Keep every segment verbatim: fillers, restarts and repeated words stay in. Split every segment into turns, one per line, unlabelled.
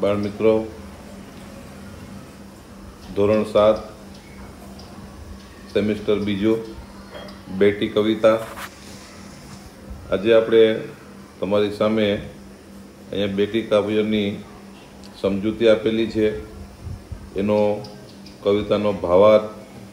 बाळ मित्रों, धोरण सात सेमिस्टर बीजो बेटी कविता। आज आपणे तमारी सामे अहींया बेटी काव्यनी समजूती आपेली छे। एनो कवितानो भावार्थ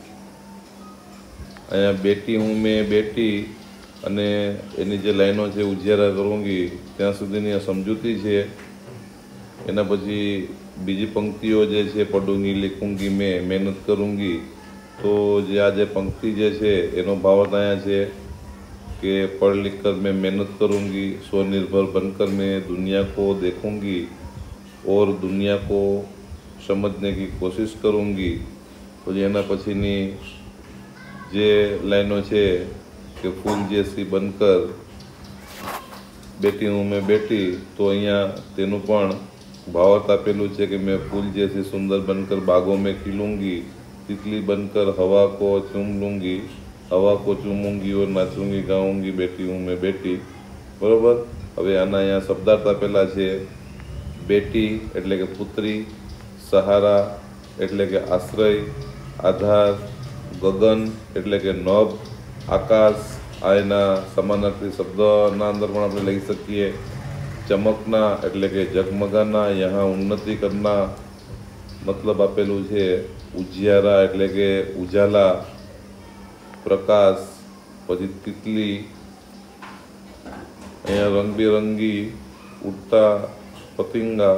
अहींया बेटी हूँ मैं बेटी अने एनी जे लाइनो छे उजियारा करूँगी त्यां सुधीनी आ समजूती छे। एना पछी बीजी पंक्तिओ जे छे पढ़ूंगी लिखूंगी मैं मेहनत करूँगी। तो जे आ जे पंक्ति जे छे एनो भावार्थ अहींया छे कि पढ़ लिख कर मैं मेहनत करूँगी, स्वनिर्भर बनकर मैं दुनिया को देखूंगी और दुनिया को समझने की कोशिश करूँगी। तो एना पछीनी जे लाइनो छे कि फूल जैसी बनकर बेटी हूँ मैं बेटी, तो अहींया तेनुं पण भावार्थ आपेलू है कि मैं फूल जैसी सुंदर बनकर बागों में खिलूंगी, तितली बनकर हवा को चूम लूंगी, हवा को चूमूंगी और नाचूंगी गाऊंगी, बेटी हूँ मैं बेटी। बराबर। हवे आना अहींया शब्दार्थ आपेला छे। बेटी एटले के पुत्री, सहारा एटले के आश्रय, आधार, गगन एटले के नभ, आकाश आ एना समानार्थी शब्दना अंदर पण आपणे लई सकीए। चमकना एटले के जगमगाना, यहाँ उन्नति करना मतलब आपेलू छे उजियारा एटले के उजाला, प्रकाश, पछी तितली, अहींया रंगबेरंगी उड़ता पतंगा।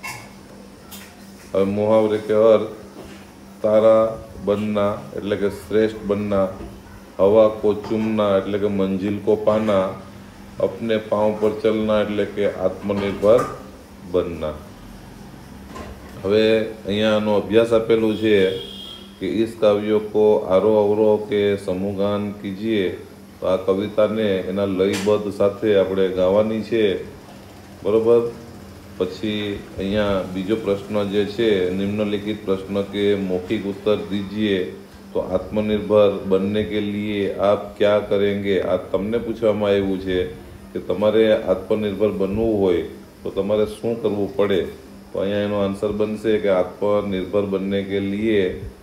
हवे मुहावरे के अर्थ तारा बनना एटले के श्रेष्ठ बनना, हवा को चूमना एटले के मंजिल को पाना, अपने पाँव पर चलना एटले के आत्मनिर्भर बनना। हवे अहींयानो अभ्यास आपेलू छे कि इस काव्य को आरोह अवरोह के समूहगान कीजिए। तो आ कविता ने एना लयबद्ध साथे आपणे गावानी छे। बरोबर। पछी अहींया बीजो प्रश्न जे छे निम्नलिखित प्रश्न के मौखिक उत्तर दीजिए। तो आत्मनिर्भर बनने के लिए आप क्या करेंगे? आ तमने पूछवामां आव्युं छे कि तमारे आत्मनिर्भर बनवुं होय तो तमारे शुं करवुं पड़े। तो अहींया एनो आंसर बनशे कि आत्मनिर्भर बनने के लिए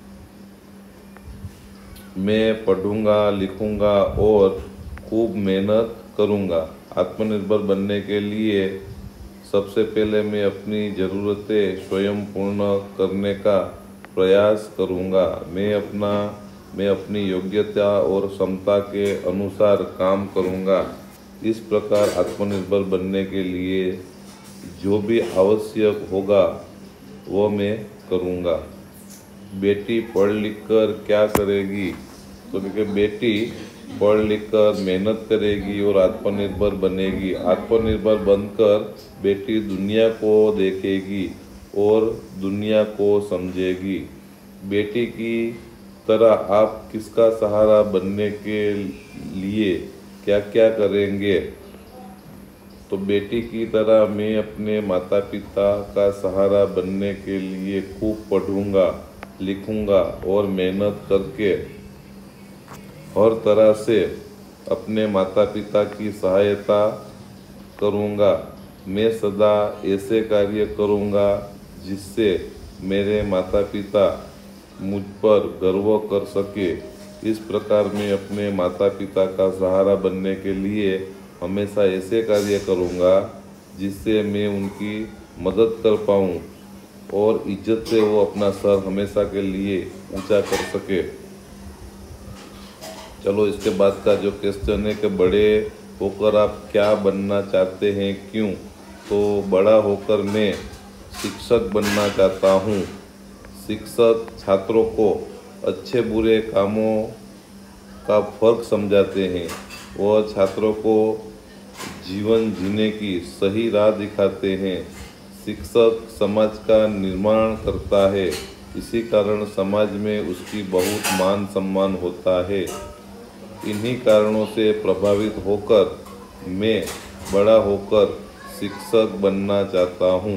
मैं पढ़ूंगा, लिखूंगा और खूब मेहनत करूंगा। आत्मनिर्भर बनने के लिए सबसे पहले मैं अपनी ज़रूरतें स्वयं पूर्ण करने का प्रयास करूंगा। मैं अपना मैं अपनी योग्यता और क्षमता के अनुसार काम करूंगा। इस प्रकार आत्मनिर्भर बनने के लिए जो भी आवश्यक होगा वो मैं करूंगा। बेटी पढ़ लिख कर क्या करेगी? तो क्योंकि बेटी पढ़ लिख कर मेहनत करेगी और आत्मनिर्भर बनेगी। आत्मनिर्भर बनकर बेटी दुनिया को देखेगी और दुनिया को समझेगी। बेटी की तरह आप किसका सहारा बनने के लिए क्या क्या करेंगे? तो बेटी की तरह मैं अपने माता पिता का सहारा बनने के लिए खूब पढ़ूंगा, लिखूंगा और मेहनत करके हर तरह से अपने माता पिता की सहायता करूंगा। मैं सदा ऐसे कार्य करूंगा जिससे मेरे माता पिता मुझ पर गर्व कर सके। इस प्रकार मैं अपने माता पिता का सहारा बनने के लिए हमेशा ऐसे कार्य करूंगा जिससे मैं उनकी मदद कर पाऊँ और इज्जत से वो अपना सर हमेशा के लिए ऊंचा कर सके। चलो, इसके बाद का जो क्वेश्चन है कि बड़े होकर आप क्या बनना चाहते हैं, क्यों? तो बड़ा होकर मैं शिक्षक बनना चाहता हूँ। शिक्षक छात्रों को अच्छे बुरे कामों का फर्क समझाते हैं और छात्रों को जीवन जीने की सही राह दिखाते हैं। शिक्षक समाज का निर्माण करता है, इसी कारण समाज में उसकी बहुत मान सम्मान होता है। इन्हीं कारणों से प्रभावित होकर मैं बड़ा होकर शिक्षक बनना चाहता हूँ।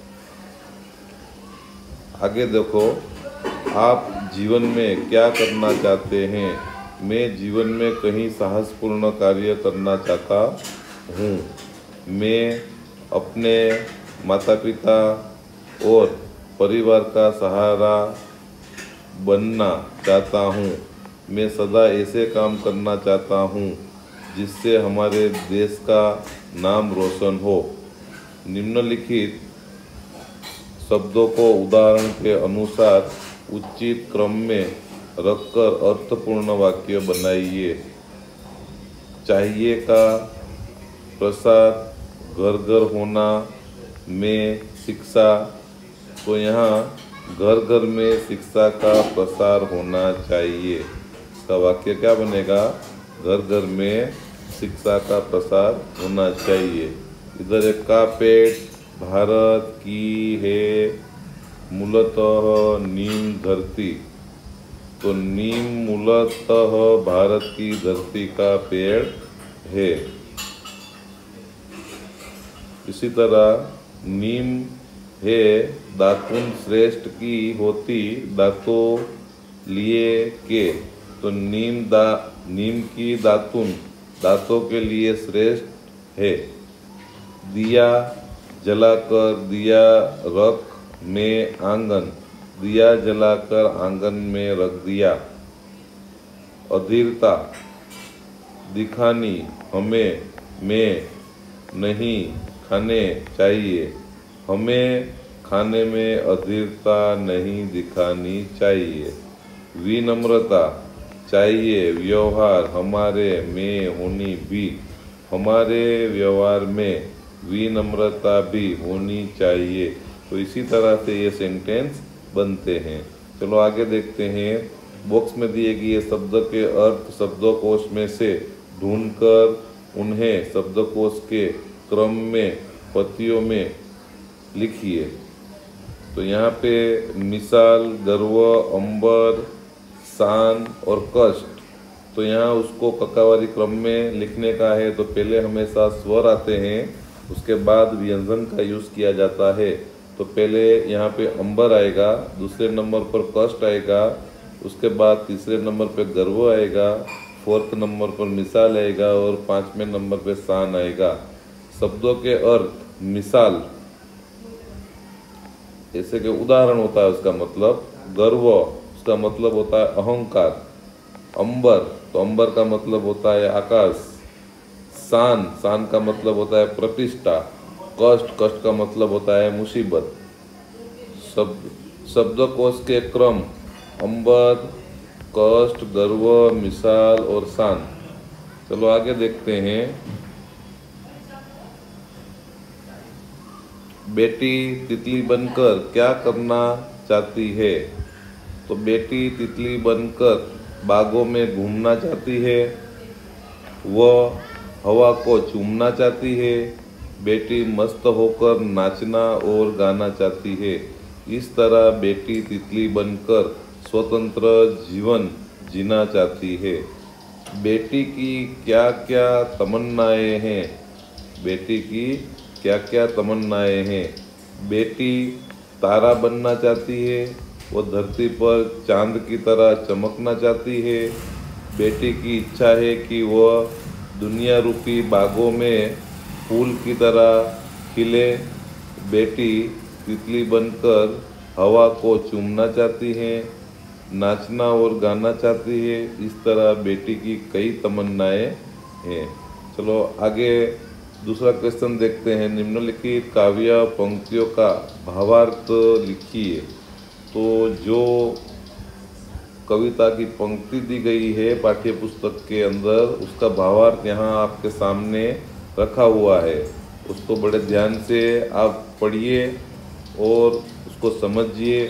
आगे देखो, आप जीवन में क्या करना चाहते हैं? मैं जीवन में कहीं साहसपूर्ण कार्य करना चाहता हूँ। मैं अपने माता पिता और परिवार का सहारा बनना चाहता हूँ। मैं सदा ऐसे काम करना चाहता हूँ जिससे हमारे देश का नाम रोशन हो। निम्नलिखित शब्दों को उदाहरण के अनुसार उचित क्रम में रखकर अर्थपूर्ण वाक्य बनाइए। चाहिए का प्रसार, घर घर होना, में शिक्षा। तो यहाँ घर घर में शिक्षा का प्रसार होना चाहिए। इसका वाक्य क्या बनेगा? घर घर में शिक्षा का प्रसार होना चाहिए। इधर एक का पेट भारत की है मूलतः नीम धरती। तो नीम मूलतः भारत की धरती का पेड़ है। इसी तरह नीम है दातुन श्रेष्ठ की होती दातों लिए के। तो नीम दा नीम की दातुन दांतों के लिए श्रेष्ठ है। दिया जलाकर दिया रख में आंगन, दिया जलाकर आंगन में रख दिया। अधीरता दिखानी हमें में नहीं खाने चाहिए। हमें खाने में अधीरता नहीं दिखानी चाहिए। विनम्रता चाहिए व्यवहार हमारे में होनी भी। हमारे व्यवहार में विनम्रता भी होनी चाहिए। तो इसी तरह से ये सेंटेंस बनते हैं। चलो आगे देखते हैं। बॉक्स में दिए गए शब्द के अर्थ शब्दकोश में से ढूंढकर उन्हें शब्दकोश के क्रम में पंक्तियों में लिखिए। तो यहाँ पे मिसाल, गर्व, अंबर, शान और कष्ट। तो यहाँ उसको ककावारी क्रम में लिखने का है। तो पहले हमेशा स्वर आते हैं, उसके बाद व्यंजन का यूज़ किया जाता है। तो पहले यहाँ पे अंबर आएगा, दूसरे नंबर पर कष्ट आएगा, उसके बाद तीसरे नंबर पे गर्व आएगा, फोर्थ नंबर पर मिसाल आएगा और पाँचवें नंबर पे शान आएगा। शब्दों के अर्थ मिसाल जैसे कि उदाहरण होता है, उसका मतलब गर्व, उसका मतलब होता है अहंकार। अंबर, तो अंबर का मतलब होता है आकाश। शान, शान का मतलब होता है प्रतिष्ठा। कष्ट, कष्ट का मतलब होता है मुसीबत। शब्द शब्दकोश के क्रम अंबर, कष्ट, गर्व, मिसाल और शान। चलो आगे देखते हैं। बेटी तितली बनकर क्या करना चाहती है? तो बेटी तितली बनकर बागों में घूमना चाहती है। वह हवा को चूमना चाहती है। बेटी मस्त होकर नाचना और गाना चाहती है। इस तरह बेटी तितली बनकर स्वतंत्र जीवन जीना चाहती है। बेटी की क्या क्या तमन्नाएं हैं? बेटी की क्या क्या तमन्नाएं हैं? बेटी तारा बनना चाहती है। वो धरती पर चांद की तरह चमकना चाहती है। बेटी की इच्छा है कि वह दुनिया रूपी बागों में फूल की तरह खिले। बेटी तितली बनकर हवा को चूमना चाहती है, नाचना और गाना चाहती है। इस तरह बेटी की कई तमन्नाएं हैं। चलो आगे दूसरा क्वेश्चन देखते हैं। निम्नलिखित काव्य पंक्तियों का भावार्थ लिखिए। तो जो कविता की पंक्ति दी गई है पाठ्य पुस्तक के अंदर, उसका भावार्थ यहाँ आपके सामने रखा हुआ है। उसको बड़े ध्यान से आप पढ़िए और उसको समझिए।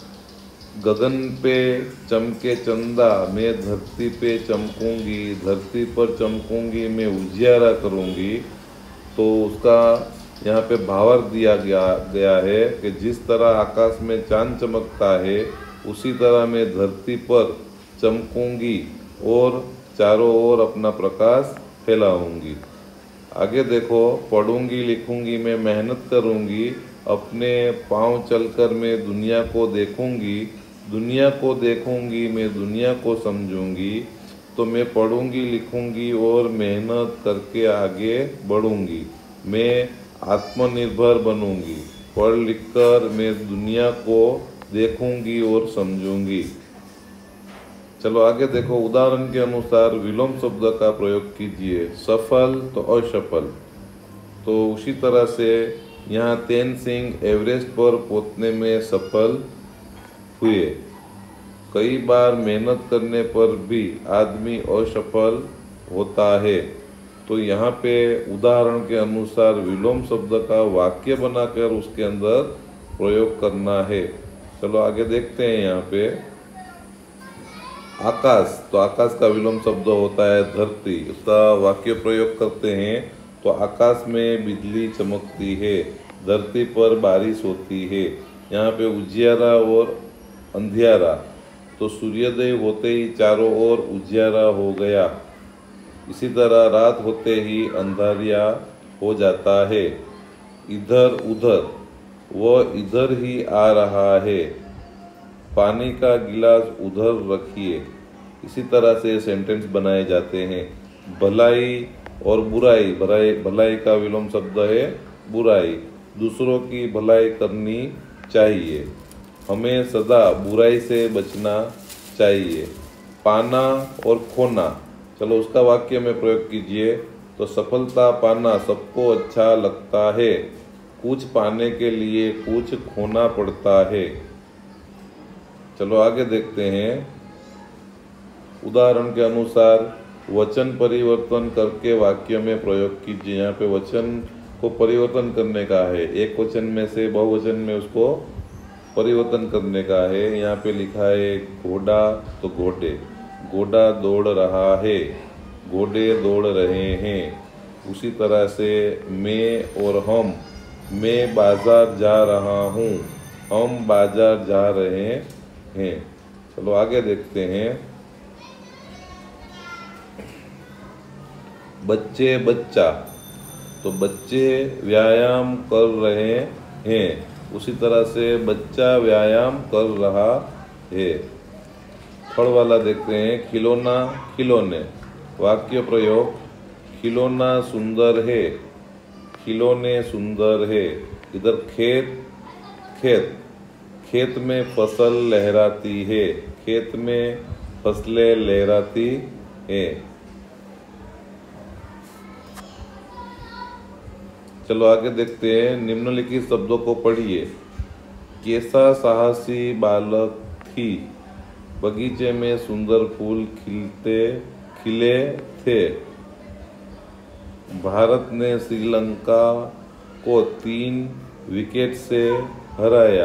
गगन पे चमके चंदा, मैं धरती पे चमकूंगी, धरती पर चमकूंगी, मैं उजियारा करूंगी। तो उसका यहाँ पे भावार्थ दिया गया गया है कि जिस तरह आकाश में चांद चमकता है, उसी तरह मैं धरती पर चमकूंगी और चारों ओर अपना प्रकाश फैलाऊंगी। आगे देखो, पढ़ूंगी लिखूंगी मैं मेहनत करूंगी, अपने पांव चलकर मैं दुनिया को देखूंगी, दुनिया को देखूंगी मैं दुनिया को समझूंगी। तो मैं पढ़ूंगी लिखूंगी और मेहनत करके आगे बढ़ूंगी। मैं आत्मनिर्भर बनूंगी। पढ़ लिख कर मैं दुनिया को देखूंगी और समझूंगी। चलो आगे देखो, उदाहरण के अनुसार विलोम शब्द का प्रयोग कीजिए। सफल तो असफल। तो उसी तरह से यहाँ तेन सिंह एवरेस्ट पर पहुंचने में सफल हुए। कई बार मेहनत करने पर भी आदमी असफल होता है। तो यहाँ पे उदाहरण के अनुसार विलोम शब्द का वाक्य बनाकर उसके अंदर प्रयोग करना है। चलो आगे देखते हैं। यहाँ पे आकाश, तो आकाश का विलोम शब्द होता है धरती। उसका वाक्य प्रयोग करते हैं तो आकाश में बिजली चमकती है, धरती पर बारिश होती है। यहाँ पे उजियारा और अंधियारा, तो सूर्योदय होते ही चारों ओर उजियारा हो गया। इसी तरह रात होते ही अंधारिया हो जाता है। इधर उधर, वह इधर ही आ रहा है। पानी का गिलास उधर रखिए। इसी तरह से सेंटेंस बनाए जाते हैं। भलाई और बुराई, भलाई भलाई का विलोम शब्द है बुराई। दूसरों की भलाई करनी चाहिए, हमें सदा बुराई से बचना चाहिए। पाना और खोना, चलो उसका वाक्य में प्रयोग कीजिए। तो सफलता पाना सबको अच्छा लगता है, कुछ पाने के लिए कुछ खोना पड़ता है। चलो आगे देखते हैं। उदाहरण के अनुसार वचन परिवर्तन करके वाक्य में प्रयोग कीजिए। यहाँ पे वचन को परिवर्तन करने का है, एक वचन में से बहुवचन में उसको परिवर्तन करने का है। यहाँ पे लिखा है घोड़ा, तो घोड़े, घोड़ा दौड़ रहा है, घोड़े दौड़ रहे हैं। उसी तरह से मैं और हम, मैं बाजार जा रहा हूँ, हम बाजार जा रहे हैं। चलो आगे देखते हैं। बच्चे बच्चा, तो बच्चे व्यायाम कर रहे हैं। उसी तरह से बच्चा व्यायाम कर रहा है। फल वाला देखते हैं। खिलौना खिलौने, वाक्य प्रयोग। खिलौना सुंदर है, खिलौने सुंदर है। इधर खेत खेत, खेत में फसल लहराती है, खेत में फसलें लहराती है। चलो आगे देखते हैं। निम्नलिखित शब्दों को पढ़िए। कैसा साहसी बालक थी, बगीचे में सुंदर फूल खिलते खिले थे। भारत ने श्रीलंका को तीन विकेट से हराया।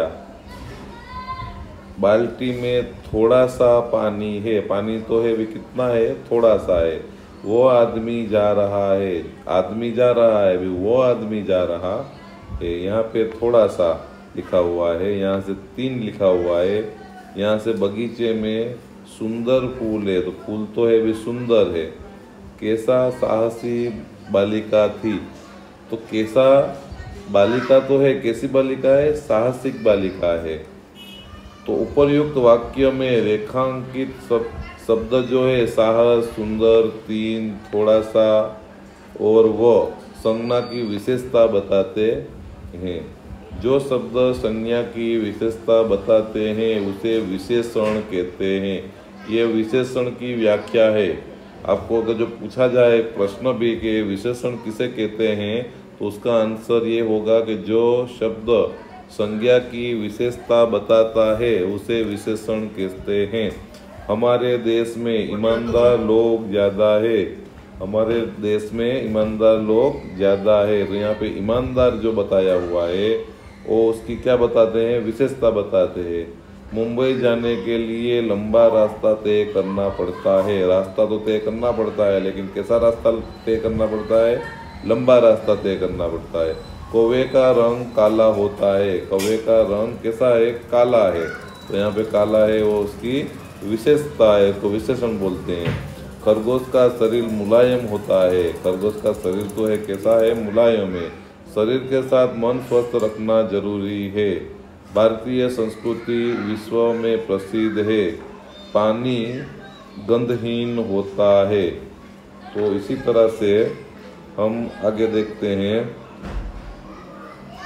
बाल्टी में थोड़ा सा पानी है, पानी तो है भी कितना है, थोड़ा सा है। वो आदमी जा रहा है, आदमी जा रहा है भी, वो आदमी जा रहा है। यहाँ पे थोड़ा सा लिखा हुआ है, यहाँ से तीन लिखा हुआ है। यहाँ से बगीचे में सुंदर फूल है, तो फूल तो है भी सुंदर है। कैसा साहसी बालिका थी, तो कैसा बालिका तो है, कैसी बालिका है, साहसिक बालिका है। तो उपर्युक्त वाक्य में रेखांकित सब शब्द जो है साहस, सुंदर, तीन, थोड़ा सा और वो संज्ञा की विशेषता बताते हैं। जो शब्द संज्ञा की विशेषता बताते हैं उसे विशेषण कहते हैं। ये विशेषण की व्याख्या है। आपको अगर जो पूछा जाए प्रश्न भी कि विशेषण किसे कहते हैं, तो उसका आंसर ये होगा कि जो शब्द संज्ञा की विशेषता बताता है उसे विशेषण कहते हैं। हमारे देश में ईमानदार लोग ज़्यादा है, हमारे देश में ईमानदार लोग ज़्यादा है। तो यहाँ पे ईमानदार जो बताया हुआ है वो उसकी क्या बताते हैं, विशेषता बताते हैं। मुंबई जाने के लिए लंबा रास्ता तय करना पड़ता है। रास्ता तो तय करना पड़ता है, लेकिन कैसा रास्ता तय करना पड़ता है, लंबा रास्ता तय करना पड़ता है। कौवे का रंग काला होता है, कौवे का रंग कैसा है, काला है। तो यहाँ पे काला है वो उसकी विशेषता है, तो विशेषण बोलते हैं। खरगोश का शरीर मुलायम होता है, खरगोश का शरीर तो है कैसा है, मुलायम है। शरीर के साथ मन स्वस्थ रखना जरूरी है। भारतीय संस्कृति विश्व में प्रसिद्ध है। पानी गंधहीन होता है। तो इसी तरह से हम आगे देखते हैं।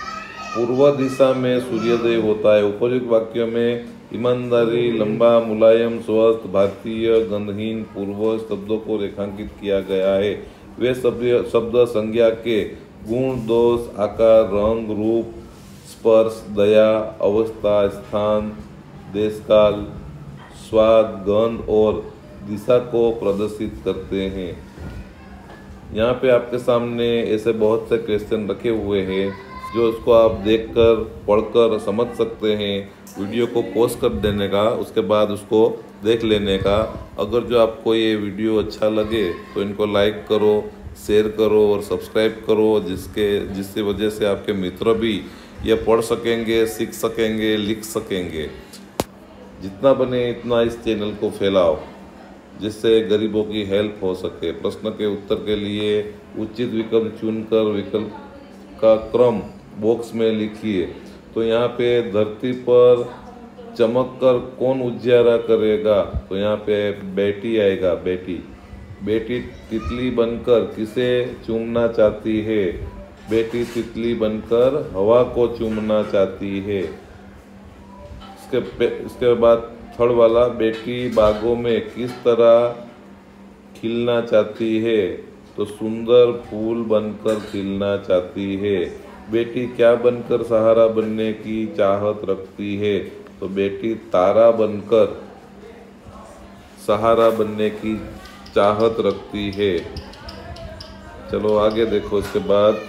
पूर्व दिशा में सूर्योदय होता है। उपर्युक्त वाक्यों में ईमानदारी, लंबा, मुलायम, स्वस्थ, भारतीय, गंधहीन, पूर्व शब्दों को रेखांकित किया गया है। वे शब्द शब्द संज्ञा के गुण, दोष, आकार, रंग, रूप, स्पर्श, दया, अवस्था, स्थान, देशकाल, स्वाद, गंध और दिशा को प्रदर्शित करते हैं। यहाँ पे आपके सामने ऐसे बहुत से क्वेश्चन रखे हुए हैं जो उसको आप देखकर पढ़कर समझ सकते हैं। वीडियो को पॉज कर देने का, उसके बाद उसको देख लेने का। अगर जो आपको ये वीडियो अच्छा लगे तो इनको लाइक करो, शेयर करो और सब्सक्राइब करो, जिसके जिसकी वजह से आपके मित्र भी ये पढ़ सकेंगे, सीख सकेंगे, लिख सकेंगे। जितना बने इतना इस चैनल को फैलाओ, जिससे गरीबों की हेल्प हो सके। प्रश्न के उत्तर के लिए उचित विकल्प चुनकर विकल्प का क्रम बॉक्स में लिखिए। तो यहाँ पे धरती पर चमक कर कौन उजियारा करेगा, तो यहाँ पे बेटी आएगा। बेटी बेटी तितली बनकर किसे चूमना चाहती है? बेटी तितली बनकर हवा को चूमना चाहती है। इसके इसके बाद थर्ड वाला, बेटी बागों में किस तरह खिलना चाहती है? तो सुंदर फूल बनकर खिलना चाहती है। बेटी क्या बनकर सहारा बनने की चाहत रखती है? तो बेटी तारा बनकर सहारा बनने की चाहत रखती है। चलो आगे देखो। इसके बाद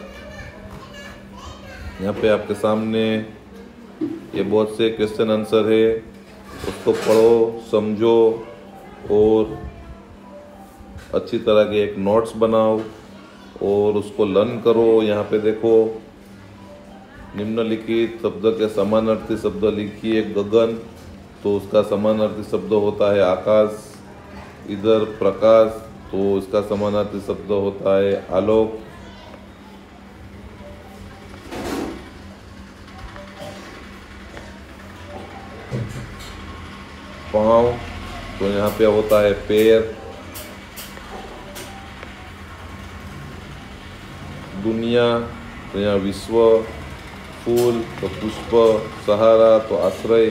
यहाँ पे आपके सामने ये बहुत से क्वेश्चन आंसर है, उसको पढ़ो, समझो और अच्छी तरह के एक नोट्स बनाओ और उसको लर्न करो। यहाँ पे देखो, निम्नलिखित शब्द के समानार्थी शब्द लिखिए। गगन, तो उसका समानार्थी शब्द होता है आकाश। इधर प्रकाश, तो इसका समानार्थी शब्द होता है आलोक। पाँव, तो यहाँ पे होता है पैर। दुनिया, तो यहाँ विश्व। फूल, तो पुष्प। सहारा, तो आश्रय।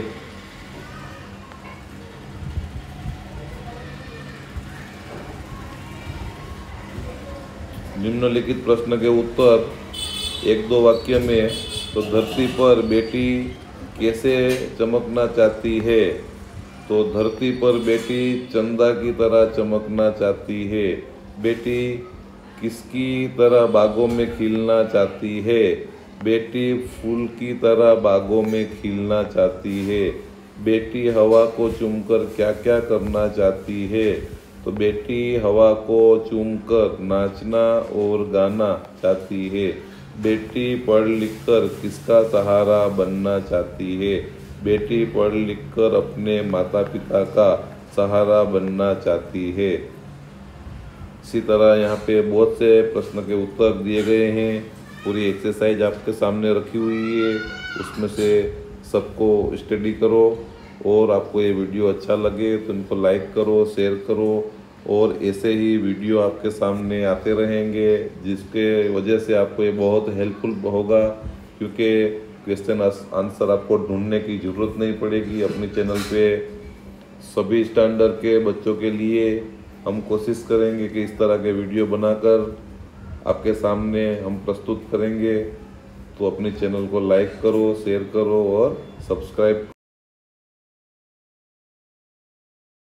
निम्नलिखित प्रश्न के उत्तर एक दो वाक्य में। तो धरती पर बेटी कैसे चमकना चाहती है? तो धरती पर बेटी चंदा की तरह चमकना चाहती है। बेटी किसकी तरह बागों में खिलना चाहती है? बेटी फूल की तरह बागों में खिलना चाहती है। बेटी हवा को चूमकर क्या क्या करना चाहती है? तो बेटी हवा को चूमकर नाचना और गाना चाहती है। बेटी पढ़ लिखकर किसका सहारा बनना चाहती है? बेटी पढ़ लिखकर अपने माता पिता का सहारा बनना चाहती है। इसी तरह यहाँ पे बहुत से प्रश्न के उत्तर दिए गए हैं। पूरी एक्सरसाइज आपके सामने रखी हुई है, उसमें से सबको स्टडी करो। और आपको ये वीडियो अच्छा लगे तो इनको लाइक करो, शेयर करो और ऐसे ही वीडियो आपके सामने आते रहेंगे, जिसके वजह से आपको ये बहुत हेल्पफुल होगा। क्योंकि क्वेश्चन आंसर आपको ढूंढने की ज़रूरत नहीं पड़ेगी। अपने चैनल पे सभी स्टैंडर्ड के बच्चों के लिए हम कोशिश करेंगे कि इस तरह के वीडियो बनाकर आपके सामने हम प्रस्तुत करेंगे। तो अपने चैनल को लाइक करो, शेयर करो और सब्सक्राइब